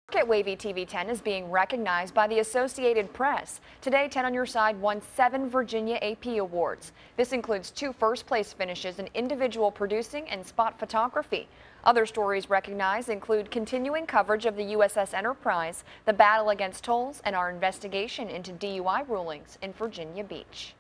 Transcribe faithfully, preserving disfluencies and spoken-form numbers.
At WAVY T V ten is being recognized by the Associated Press. Today, ten on Your Side won seven Virginia A P awards. This includes two first-place finishes in individual producing and spot photography. Other stories recognized include continuing coverage of the U S S Enterprise, the battle against tolls, and our investigation into D U I rulings in Virginia Beach.